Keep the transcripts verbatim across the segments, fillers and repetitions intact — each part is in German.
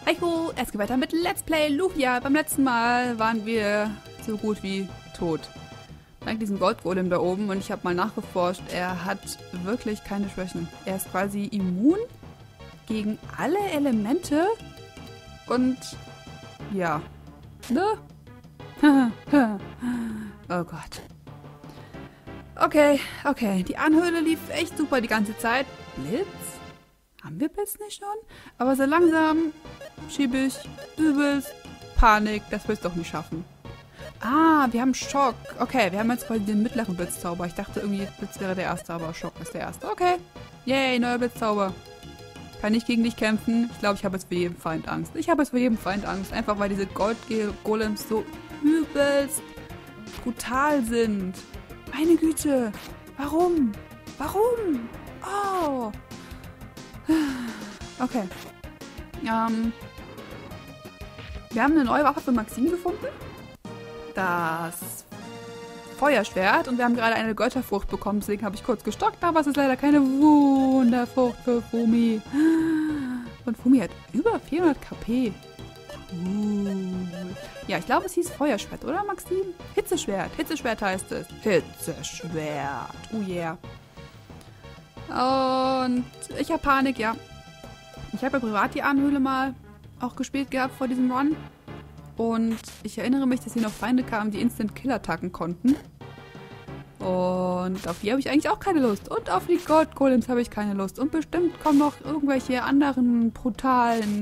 Heiko, es geht weiter mit Let's Play Lufia. Beim letzten Mal waren wir so gut wie tot. Dank diesem Goldgolem da oben und ich habe mal nachgeforscht, er hat wirklich keine Schwächen. Er ist quasi immun gegen alle Elemente und ja, ne? Oh Gott. Okay, okay, die Anhöhle lief echt super die ganze Zeit. Blitz? Haben wir Blitz nicht schon? Aber so langsam schiebe ich übelst Panik, dass wir es doch nicht schaffen. Ah, wir haben Schock. Okay, wir haben jetzt quasi den mittleren Blitzzauber. Ich dachte irgendwie, Blitz wäre der erste, aber Schock ist der erste. Okay. Yay, neuer Blitzzauber. Kann ich gegen dich kämpfen? Ich glaube, ich habe jetzt vor jedem Feind Angst. Ich habe jetzt vor jedem Feind Angst. Einfach weil diese Goldgolems so übelst brutal sind. Meine Güte. Warum? Warum? Oh. Okay. Ähm. Wir haben eine neue Waffe für Maxim gefunden. Das Feuerschwert. Und wir haben gerade eine Götterfrucht bekommen. Deswegen habe ich kurz gestockt. Aber es ist leider keine Wunderfrucht für Fumi. Und Fumi hat über vierhundert KP. Cool. Ja, ich glaube, es hieß Feuerschwert, oder Maxim? Hitzeschwert. Hitzeschwert heißt es. Hitzeschwert. Oh yeah. Und ich habe Panik, ja. Ich habe ja privat die Anhöhle mal auch gespielt gehabt vor diesem Run. Und ich erinnere mich, dass hier noch Feinde kamen, die Instant-Kill-Attacken konnten. Und auf die habe ich eigentlich auch keine Lust. Und auf die Goldgolems habe ich keine Lust. Und bestimmt kommen noch irgendwelche anderen brutalen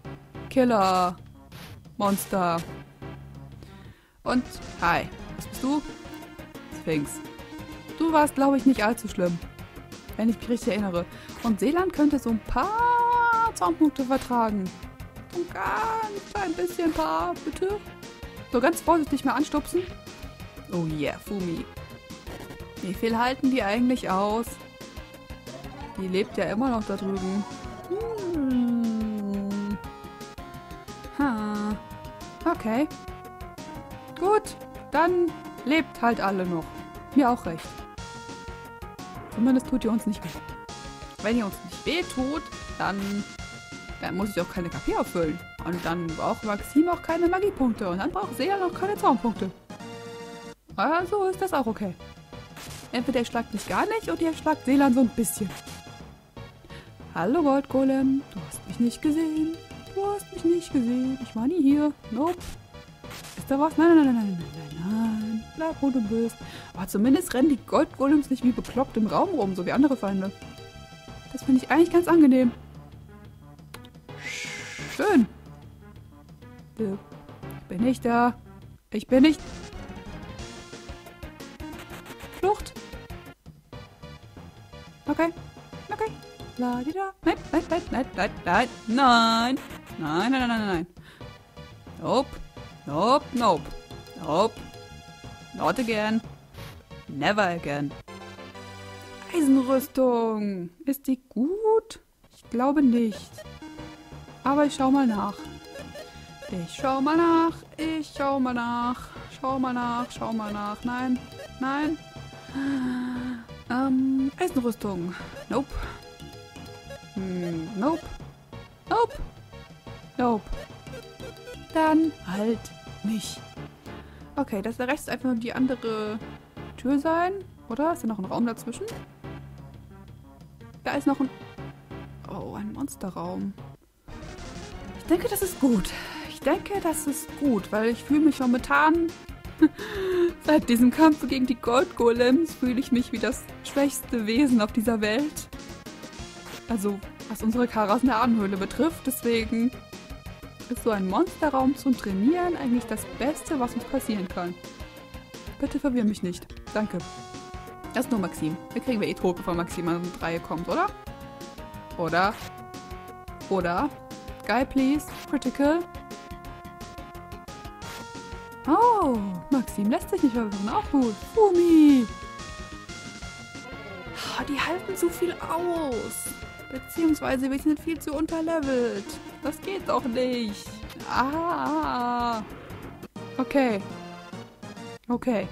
Killer-Monster. Und, hi, was bist du? Sphinx. Du warst, glaube ich, nicht allzu schlimm. Wenn ich mich richtig erinnere. Und Seeland könnte so ein paar Zaunpunkte vertragen. So ein ganz klein bisschen paar, bitte. So ganz vorsichtig mal anstupsen. Oh yeah, Fumi. Wie viel halten die eigentlich aus? Die lebt ja immer noch da drüben. Hm. Ha. Okay. Gut, dann lebt halt alle noch. Mir auch recht. Zumindest tut ihr uns nicht weh. Wenn ihr uns nicht weh tut, dann, dann muss ich auch keine K P auffüllen. Und dann braucht Maxim auch keine Magiepunkte. Und dann braucht Seeland auch keine Zaunpunkte. Also ist das auch okay. Entweder ihr schlagt mich gar nicht oder ihr schlagt Seeland so ein bisschen. Hallo Goldgolem, du hast mich nicht gesehen. Du hast mich nicht gesehen. Ich war nie hier. Nope. Ist da was? Nein, nein, nein, nein, nein, nein, nein. Bleib, wo du bist. Aber zumindest rennen die Goldgolems nicht wie bekloppt im Raum rum, so wie andere Feinde. Das finde ich eigentlich ganz angenehm. Schön. Ich bin nicht da. Ich bin nicht... Flucht. Okay. Okay. La di da. Nein, nein, nein, nein, nein, nein, nein. Nein, nein, nein, nein, nein. Nope. Nope, nope. Nope. Not again. Never again. Eisenrüstung. Ist die gut? Ich glaube nicht. Aber ich schau mal nach. Ich schau mal nach. Ich schau mal nach. Schau mal nach. Schau mal nach. Nein. Nein. Ähm, Eisenrüstung. Nope. Hm, nope. Nope. Nope. Dann halt nicht. Okay, das da rechts einfach nur die andere Tür sein. Oder? Ist da noch ein Raum dazwischen? Da ist noch ein... Oh, ein Monsterraum. Ich denke, das ist gut. Ich denke, das ist gut, weil ich fühle mich momentan... Seit diesem Kampf gegen die Goldgolems fühle ich mich wie das schwächste Wesen auf dieser Welt. Also, was unsere Karas in der Anhöhle betrifft. Deswegen ist so ein Monsterraum zum Trainieren eigentlich das Beste, was uns passieren kann. Bitte verwirr mich nicht. Danke. Das ist nur Maxim. Wir kriegen wir eh tot, bevor Maxim an die Reihe kommt, oder? Oder? Oder? Guy, please. Critical. Oh, Maxim lässt sich nicht verwirren. Auch gut. Fumi. Oh, die halten zu viel aus. Beziehungsweise wir sind viel zu unterlevelt. Das geht doch nicht. Ah. Okay. Okay.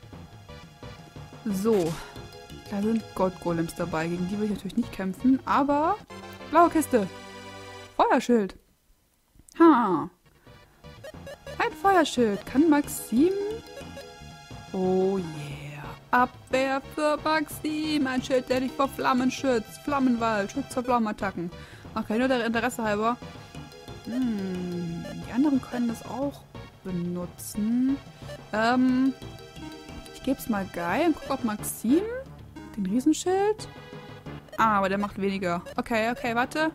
So. Da sind Goldgolems dabei, gegen die will ich natürlich nicht kämpfen. Aber blaue Kiste. Feuerschild. Ha. Ein Feuerschild. Kann Maxim... Oh yeah. Abwehr für Maxim. Ein Schild, der dich vor Flammen schützt. Flammenwald. Schutz vor Flammenattacken. Okay, nur der Interesse halber. Hm, die anderen können das auch benutzen. Ähm, ich gebe es mal Guy und gucke, ob Maxim den Riesenschild... Ah, aber der macht weniger. Okay, okay, warte.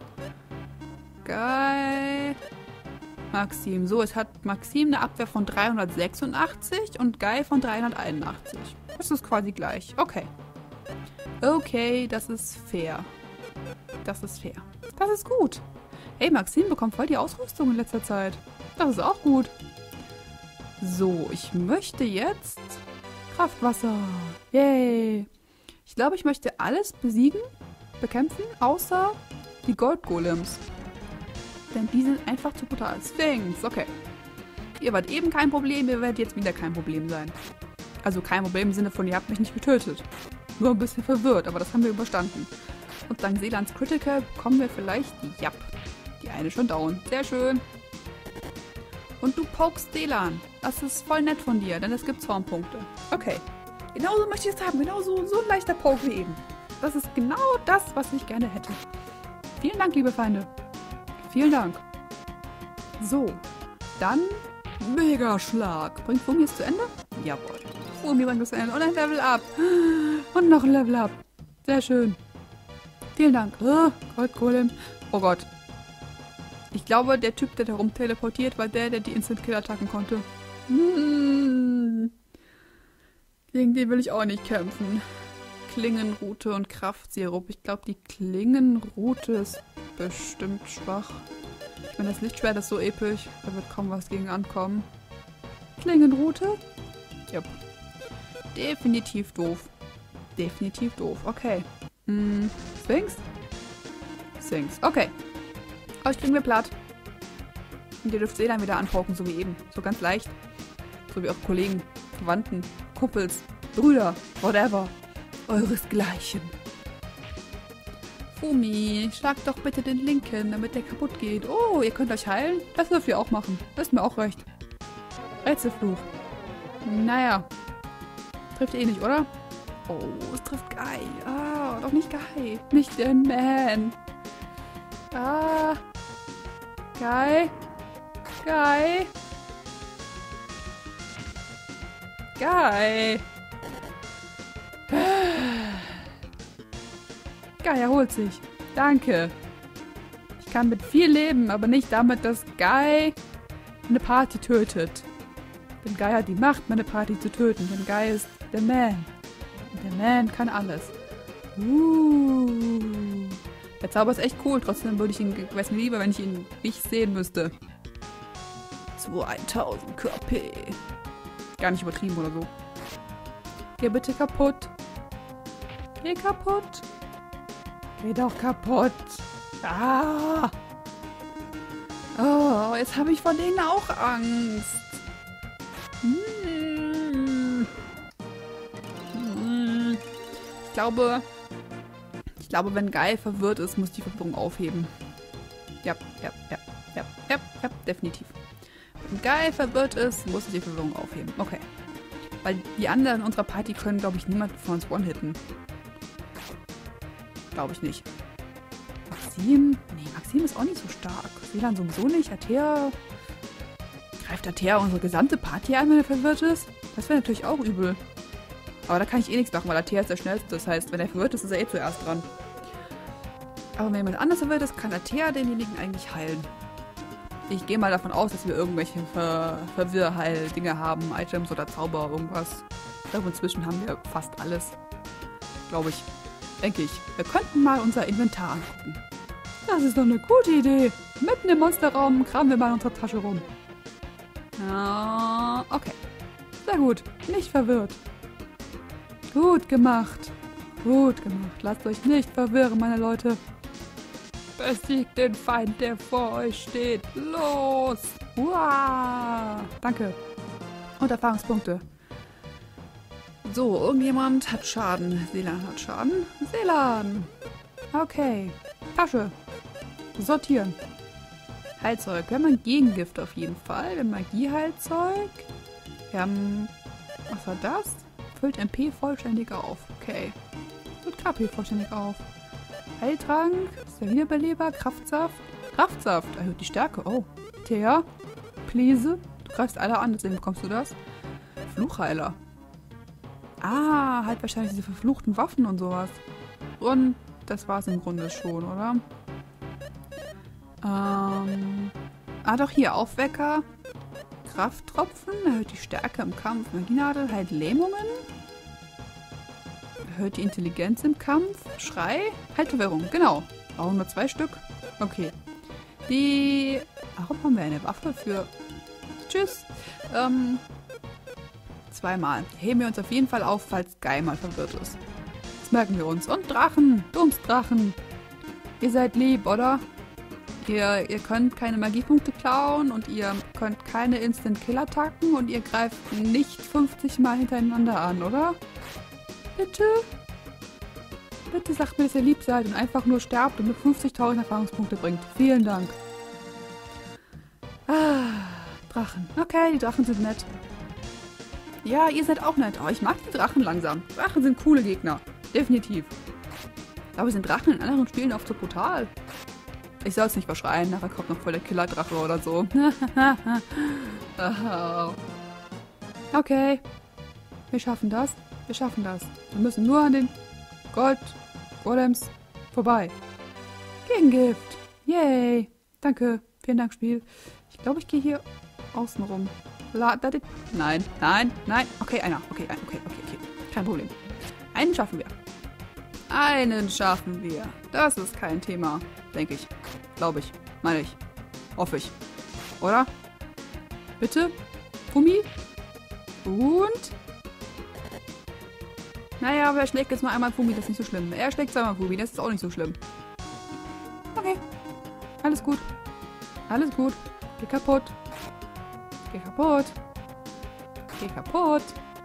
Guy... Maxim. So, es hat Maxim eine Abwehr von dreihundertsechsundachtzig und Guy von dreihunderteinundachtzig. Das ist quasi gleich. Okay. Okay, das ist fair. Das ist fair. Das ist gut. Hey, Maxim bekommt voll die Ausrüstung in letzter Zeit. Das ist auch gut. So, ich möchte jetzt Kraftwasser. Yay. Ich glaube, ich möchte alles besiegen, bekämpfen, außer die Goldgolems. Denn die sind einfach zu brutal. Sphinx, okay. Ihr wart eben kein Problem, ihr werdet jetzt wieder kein Problem sein. Also kein Problem im Sinne von, ihr habt mich nicht getötet. Nur ein bisschen verwirrt, aber das haben wir überstanden. Und dank Selans Critical bekommen wir vielleicht die Jap. Die eine schon down. Sehr schön. Und du pokst Selan. Das ist voll nett von dir, denn es gibt Zornpunkte. Okay. Genauso möchte ich es haben. Genauso so ein leichter Poke wie eben. Das ist genau das, was ich gerne hätte. Vielen Dank, liebe Feinde. Vielen Dank. So, dann Megaschlag. Bringt Fumi es zu Ende? Jawohl. Fumi bringt es zu Ende. Und ein Level Up. Und noch ein Level Up. Sehr schön. Vielen Dank. Oh, Goldgolem. Oh Gott. Ich glaube, der Typ, der da rum teleportiert, war der, der die Instant-Kill-Attacken konnte. Hm. Gegen den will ich auch nicht kämpfen. Klingenrute und Kraftserum. Ich glaube, die Klingenrute ist bestimmt schwach. Ich meine, das Lichtschwert ist so episch. Da wird kaum was gegen ankommen. Klingenrute? Ja. Definitiv doof. Definitiv doof. Okay. Hm. Sphinx? Sphinx. Okay. Euch kriegen wir platt. Und ihr dürft Selan wieder anpoken, so wie eben. So ganz leicht. So wie eure Kollegen, Verwandten, Kumpels, Brüder, whatever. Euresgleichen. Fumi, schlagt doch bitte den linken, damit der kaputt geht. Oh, ihr könnt euch heilen? Das dürft ihr auch machen. Das ist mir auch recht. Rätselfluch. Naja. Trifft ihr eh nicht, oder? Oh, es trifft Guy. Ah, doch nicht Guy. Nicht den Man. Ah. Guy. Guy. Guy. Guy erholt sich. Danke. Ich kann mit viel leben, aber nicht damit, dass Guy eine Party tötet. Denn Guy hat die Macht, meine Party zu töten. Denn Guy ist der Man. Und der Man kann alles. Uh. Der Zauber ist echt cool. Trotzdem würde ich ihn, wäre es mir lieber, wenn ich ihn nicht sehen müsste. zweitausend K P. Gar nicht übertrieben oder so. Geh bitte kaputt. Geh kaputt. Geh doch kaputt. Ah. Oh, jetzt habe ich vor denen auch Angst. Hm. Hm. Ich glaube, ich glaube, wenn Guy verwirrt ist, muss die Verwirrung aufheben. Ja, ja, ja, ja, ja, ja, definitiv. Wenn Guy verwirrt ist, muss die Verwirrung aufheben. Okay. Weil die anderen in unserer Party können, glaube ich, niemanden von uns one-hitten. Glaube ich nicht. Maxim? Nee, Maxim ist auch nicht so stark. Selan sowieso nicht. Atea... Greift Atea unsere gesamte Party an, wenn er verwirrt ist? Das wäre natürlich auch übel. Aber da kann ich eh nichts machen, weil Atea ist der Schnellste. Das heißt, wenn er verwirrt ist, ist er eh zuerst dran. Aber wenn jemand anders verwirrt ist, kann Atea denjenigen eigentlich heilen. Ich gehe mal davon aus, dass wir irgendwelche Ver Verwirrheil-Dinge haben. Items oder Zauber, irgendwas. Ich glaube, inzwischen haben wir fast alles. Glaube ich. Denke ich. Wir könnten mal unser Inventar angucken. Das ist doch eine gute Idee. Mitten im Monsterraum kramen wir mal in unserer Tasche rum. Ja, okay. Sehr gut. Nicht verwirrt. Gut gemacht. Gut gemacht. Lasst euch nicht verwirren, meine Leute. Besiegt den Feind, der vor euch steht. Los! Uah! Danke. Und Erfahrungspunkte. So, irgendjemand hat Schaden. Selan hat Schaden. Selan! Okay. Tasche. Sortieren. Heilzeug. Wir haben ein Gegengift auf jeden Fall. Wir haben Magieheilzeug. Wir haben... Was war das? Füllt M P vollständig auf. Okay. Füllt K P vollständig auf. Heiltrank. Ist der Wiederbeleber? Kraftsaft. Kraftsaft. Erhöht die Stärke. Oh. Thea. Please. Du greifst alle an, deswegen bekommst du das. Fluchheiler. Ah, halt wahrscheinlich diese verfluchten Waffen und sowas. Und das war es im Grunde schon, oder? Ähm. Ah, doch hier. Aufwecker. Krafttropfen. Erhöht die Stärke im Kampf. Magienadel. Heilt Lähmungen. Erhöht die Intelligenz im Kampf. Schrei. Halt Verwirrung. Genau. Brauchen nur zwei Stück. Okay. Die... Warum haben wir eine Waffe für... Tschüss. Ähm... Zweimal. Heben wir uns auf jeden Fall auf, falls Guy mal verwirrt ist. Das merken wir uns. Und Drachen. Dumpfdrachen. Ihr seid lieb, oder? Ihr, ihr könnt keine Magiepunkte klauen und ihr könnt keine Instant-Kill-Attacken und ihr greift nicht fünfzig Mal hintereinander an, oder? Bitte? Bitte sagt mir, dass ihr lieb seid und einfach nur sterbt und mir fünfzigtausend Erfahrungspunkte bringt. Vielen Dank. Ah, Drachen. Okay, die Drachen sind nett. Ja, ihr seid auch nett. Oh, ich mag die Drachen langsam. Drachen sind coole Gegner. Definitiv. Aber sind Drachen in anderen Spielen oft so brutal? Ich soll es nicht verschreien. Nachher kommt noch voll der Killer-Drache oder so. Okay. Wir schaffen das. Wir schaffen das. Wir müssen nur an den Gold-Golems vorbei. Gegengift. Yay. Danke. Vielen Dank, Spiel. Ich glaube, ich gehe hier außen rum. La, da, di, nein, nein, nein. Okay, einer. Okay, ein, okay, okay, okay. Kein Problem. Einen schaffen wir. Einen schaffen wir. Das ist kein Thema. Denke ich. Glaube ich. Meine ich. Hoffe ich. Oder? Bitte? Fumi? Und? Naja, aber er schlägt jetzt mal einmal Fumi. Das ist nicht so schlimm. Er schlägt zweimal Fumi. Das ist auch nicht so schlimm. Okay. Alles gut. Alles gut. Geh kaputt. Geh kaputt. Geh kaputt.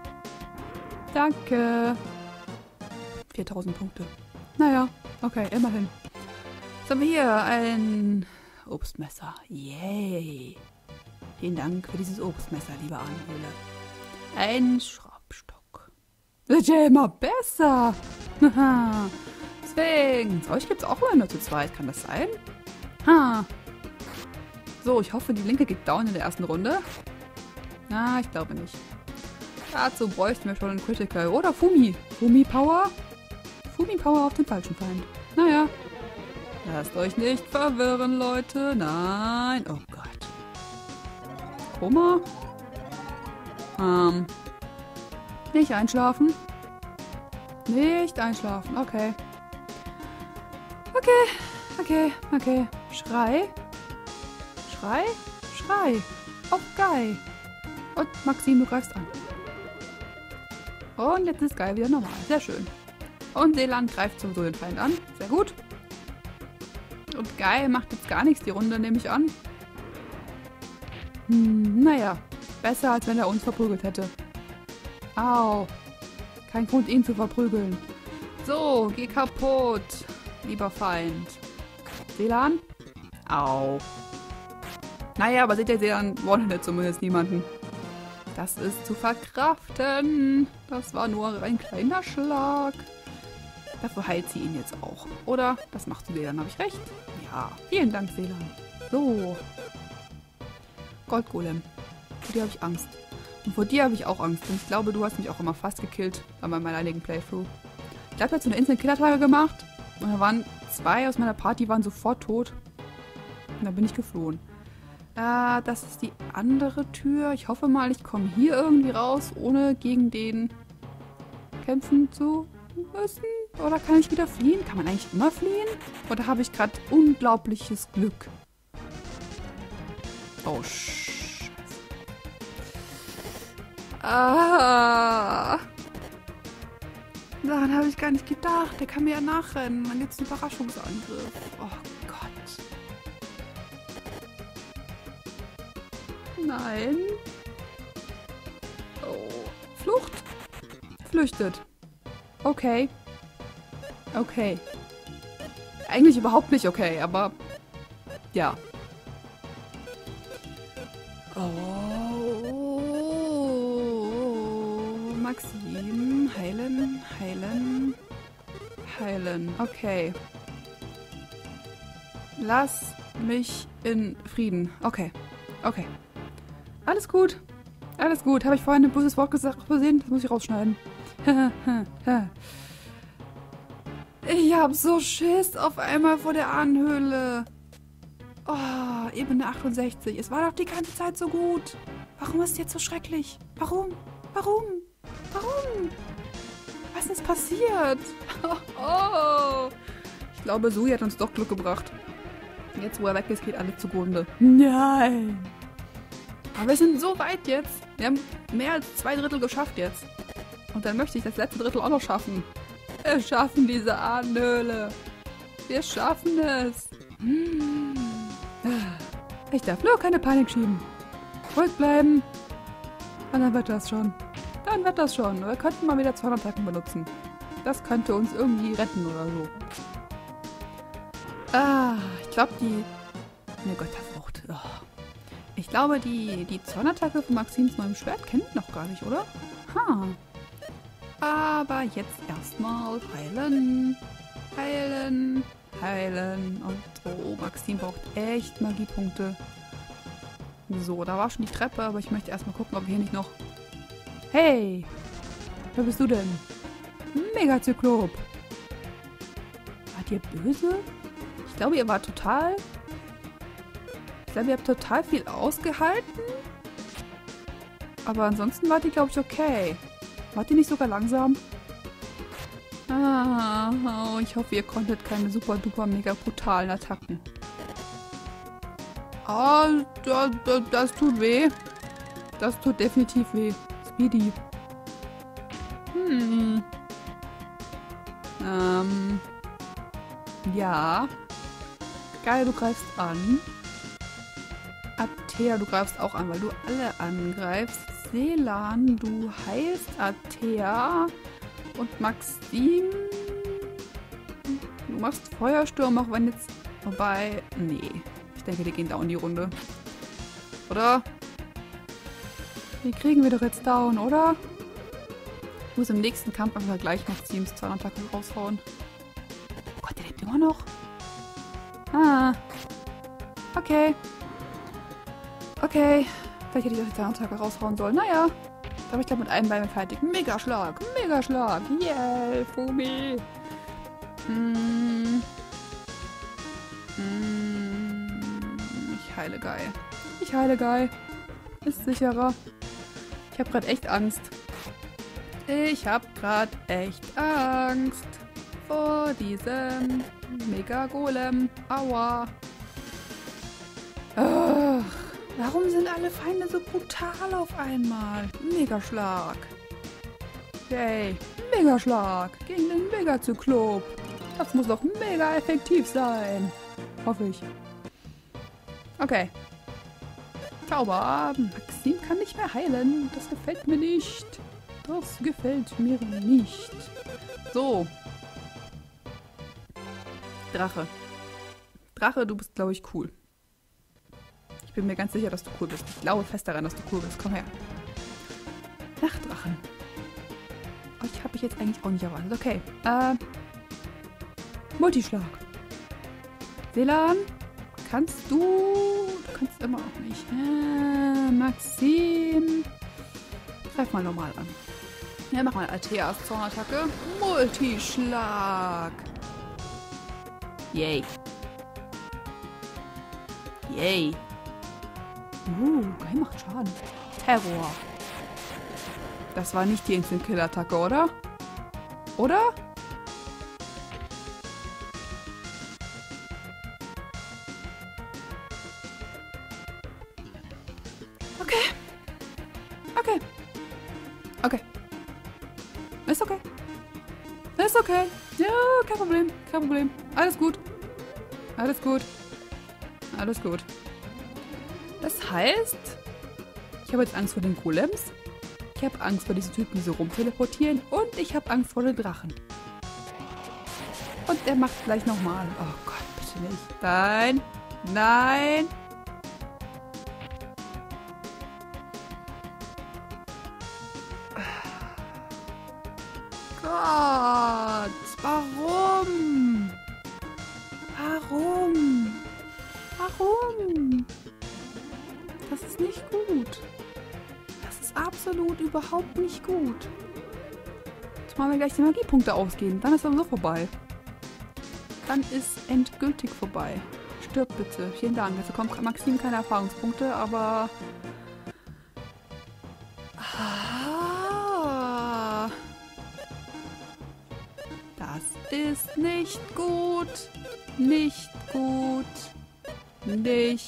Danke. viertausend Punkte. Naja, okay, immerhin. Was haben wir hier? Ein Obstmesser. Yay. Vielen Dank für dieses Obstmesser, lieber Arnhöhle. Ein Schraubstock. Das wird ja immer besser. Deswegen. Euch gibt es auch immer nur zu zweit. Kann das sein? Ha. So, ich hoffe, die Linke geht down in der ersten Runde. Na, ich glaube nicht. Dazu bräuchten wir schon einen Critical. Oder Fumi. Fumi Power? Fumi Power auf den falschen Feind. Naja. Lasst euch nicht verwirren, Leute. Nein. Oh Gott. Koma? Ähm. Nicht einschlafen. Nicht einschlafen. Okay. Okay. Okay. Okay. Schrei. Schrei. Schrei. Auf Guy. Und Maxim, du greifst an. Und jetzt ist Guy wieder normal. Sehr schön. Und Seeland greift sowieso den Feind an. Sehr gut. Und Guy macht jetzt gar nichts die Runde, nehme ich an. Hm, naja. Besser, als wenn er uns verprügelt hätte. Au. Kein Grund, ihn zu verprügeln. So, geh kaputt, lieber Feind. Seeland? Au. Naja, aber seht ihr, Seeland one-hittet zumindest niemanden. Das ist zu verkraften. Das war nur ein kleiner Schlag. Dafür heilt sie ihn jetzt auch. Oder? Das macht sie Seeland, habe ich recht? Ja. Vielen Dank, Seeland. So. Goldgolem. Vor dir habe ich Angst. Und vor dir habe ich auch Angst. Und ich glaube, du hast mich auch immer fast gekillt bei meinem alleinigen Playthrough. Ich habe jetzt so eine Instant-Kill-Attacke gemacht. Und da waren zwei aus meiner Party waren sofort tot. Und dann bin ich geflohen. Äh, das ist die andere Tür. Ich hoffe mal, ich komme hier irgendwie raus, ohne gegen den kämpfen zu müssen. Oder kann ich wieder fliehen? Kann man eigentlich immer fliehen? Oder habe ich gerade unglaubliches Glück? Oh, Scheiße. Ah. Daran habe ich gar nicht gedacht. Der kann mir ja nachrennen. Dann gibt es einen Überraschungsangriff. Oh Gott. Nein. Oh. Flucht. Flüchtet. Okay. Okay. Eigentlich überhaupt nicht okay, aber ja. Oh, Maxim, heilen, heilen, heilen. Okay. Lass mich in Frieden. Okay, okay. Alles gut, alles gut. Habe ich vorhin ein böses Wort gesagt versehen? Das muss ich rausschneiden. Ich hab so Schiss auf einmal vor der Ahnenhöhle. Oh, Ebene achtundsechzig. Es war doch die ganze Zeit so gut. Warum ist es jetzt so schrecklich? Warum? Warum? Warum? Was ist passiert? Oh. Ich glaube, Sui hat uns doch Glück gebracht. Jetzt, wo er weg ist, geht alles zugrunde. Nein. Aber wir sind so weit jetzt. Wir haben mehr als zwei Drittel geschafft jetzt. Und dann möchte ich das letzte Drittel auch noch schaffen. Wir schaffen diese Ahnenhöhle. Wir schaffen es. Ich darf nur keine Panik schieben. Ruhig bleiben. Und dann wird das schon. Dann wird das schon. Wir könnten mal wieder Zornattacken benutzen. Das könnte uns irgendwie retten oder so. Ah, ich glaube die... Ne Gott, der Frucht. Oh. Ich glaube, die, die Zornattacke von Maxims neuem Schwert kennt ich noch gar nicht, oder? Ha. Aber jetzt erstmal heilen. Heilen. Heilen. Und oh, Maxim braucht echt Magiepunkte. So, da war schon die Treppe, aber ich möchte erstmal gucken, ob wir hier nicht noch... Hey! Wer bist du denn? Megazyklop! Wart ihr böse? Ich glaube, ihr wart total... Ich glaube, ihr habt total viel ausgehalten. Aber ansonsten wart ihr, glaube ich, okay. Wart ihr nicht sogar langsam? Ah, oh, ich hoffe, ihr konntet keine super duper mega brutalen Attacken. Ah, oh, das, das, das tut weh. Das tut definitiv weh. Speedy. Hm. Ähm. Ja. Geil, du greifst an. Athea, du greifst auch an, weil du alle angreifst. Selan, du heilst Athea. Und Maxim, du machst Feuersturm, auch wenn jetzt... Wobei, nee. Ich denke, die gehen down die Runde. Oder? Die kriegen wir doch jetzt down, oder? Ich muss im nächsten Kampf einfach gleich Maxims Zornattacke raushauen. Oh Gott, der lebt immer noch? Ah. Okay. Okay. Vielleicht hätte ich auch die Zornattacke raushauen sollen. Naja. Aber ich glaube, mit einem Bein fertig. Megaschlag. Megaschlag. Yeah, Fumi. Mm. Mm. Ich heile geil. Ich heile geil. Ist sicherer. Ich habe gerade echt Angst. Ich habe gerade echt Angst vor diesem Mega-Golem. Aua. Ach. Warum sind alle Feinde so brutal auf einmal? Megaschlag. Yay. Megaschlag. Gegen den Megazyklop. Das muss doch mega effektiv sein. Hoffe ich. Okay. Zauber. Maxim kann nicht mehr heilen. Das gefällt mir nicht. Das gefällt mir nicht. So. Drache. Drache, du bist, glaube ich, cool. Ich bin mir ganz sicher, dass du cool bist. Ich glaube fest daran, dass du cool bist. Komm her. Nachtdrachen. Oh, ich habe ich jetzt eigentlich auch nicht erwartet. Okay. Äh. Multischlag. Selan, kannst du... Du kannst immer auch nicht. Äh, Maxim. Greif mal normal an. Ja, mach mal Altheas Zornattacke. Multischlag. Yay. Yay. Uh, geil, macht Schaden. Terror. Das war nicht die Instant-Kill-Attacke, oder? Oder? Okay. Okay. Okay. Ist okay. Ist okay. Ja, kein Problem. Kein Problem. Alles gut. Alles gut. Alles gut. Das heißt, ich habe jetzt Angst vor den Golems. Ich habe Angst vor diesen Typen, die so rumteleportieren. Und ich habe Angst vor den Drachen. Und er macht gleich nochmal. Oh Gott, bitte nicht. Nein. Nein. absolut überhaupt nicht gut. Jetzt machen wir gleich die Magiepunkte ausgehen. Dann ist sowieso vorbei. Dann ist endgültig vorbei. Stirb bitte. Vielen Dank. Jetzt bekommt Maxim keine Erfahrungspunkte, aber... Ah, das ist nicht gut. Nicht gut. Nicht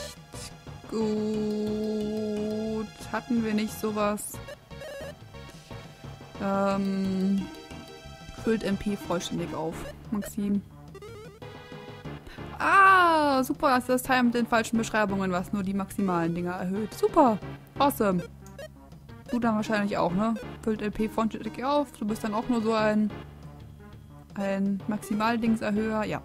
gut. Hatten wir nicht sowas? Ähm... Füllt M P vollständig auf. Maxim. Ah, super, das ist das Teil mit den falschen Beschreibungen, was nur die maximalen Dinger erhöht. Super, awesome. Du dann wahrscheinlich auch, ne? Füllt L P vollständig auf. Du bist dann auch nur so ein ein Maximaldingserhöher. Ja.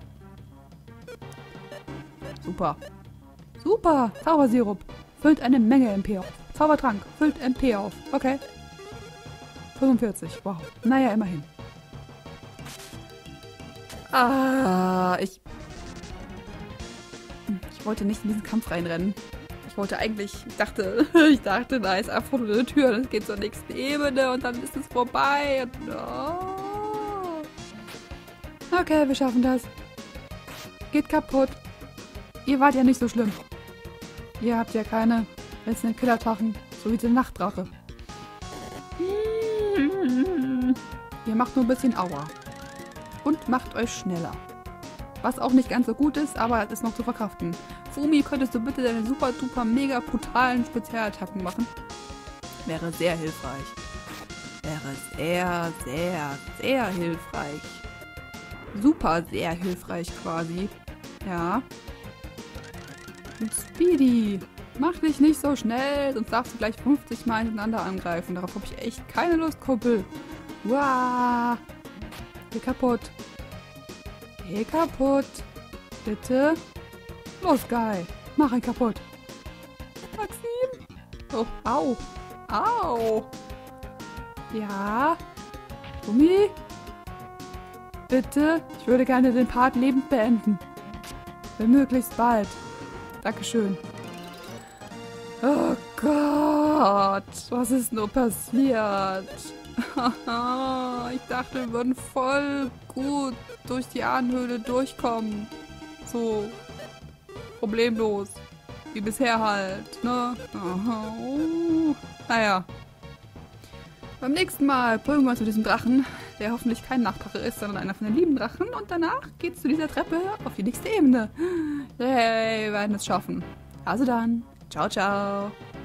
Super. Super, Zaubersirup. Füllt eine Menge M P auf. Zaubertrank, füllt M P auf. Okay. fünfundvierzig, wow. Naja, immerhin. Ah, ich... Ich wollte nicht in diesen Kampf reinrennen. Ich wollte eigentlich... Ich dachte, ich dachte, da ist einfach nur eine Tür. Das geht zur nächsten Ebene und dann ist es vorbei. Und, oh. Okay, wir schaffen das. Geht kaputt. Ihr wart ja nicht so schlimm. Ihr habt ja keine letzten Killertachen, so wie der Nachtdrache. Ihr macht nur ein bisschen Aua. Und macht euch schneller. Was auch nicht ganz so gut ist, aber es ist noch zu verkraften. Fumi, könntest du bitte deine super duper mega brutalen Spezialattacken machen? Wäre sehr hilfreich. Wäre sehr, sehr, sehr hilfreich. Super sehr hilfreich quasi. Ja. Und Speedy, mach dich nicht so schnell, sonst darfst du gleich fünfzig Mal hintereinander angreifen. Darauf habe ich echt keine Lust, Kumpel. Wow. Geh kaputt. Geh kaputt. Bitte. Los, Guy. Mach ihn kaputt. Maxim. Oh, au. Au. Ja. Gummi. Bitte. Ich würde gerne den Part lebend beenden. Wenn möglichst bald. Dankeschön. Oh Gott. Was ist nur passiert? Ich dachte, wir würden voll gut durch die Ahnenhöhle durchkommen. So problemlos. Wie bisher halt, ne? Oh. Naja. Beim nächsten Mal prügeln wir uns mit diesem Drachen, der hoffentlich kein Nachtdrache ist, sondern einer von den lieben Drachen. Und danach geht's zu dieser Treppe auf die nächste Ebene. Yay, wir werden es schaffen. Also dann, ciao, ciao.